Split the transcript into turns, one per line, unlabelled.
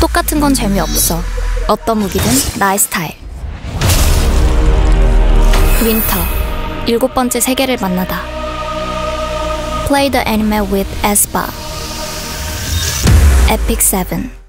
똑같은 건 재미없어. 어떤 무기든 나의 스타일. 윈터, 7번째 세계를 만나다. Play the anime with Aespa. Epic 7.